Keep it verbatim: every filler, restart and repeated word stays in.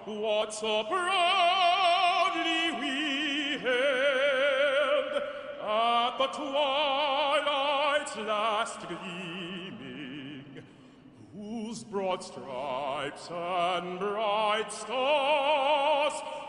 what so proudly we hailed at the twilight's last gleaming, whose broad stripes and bright stars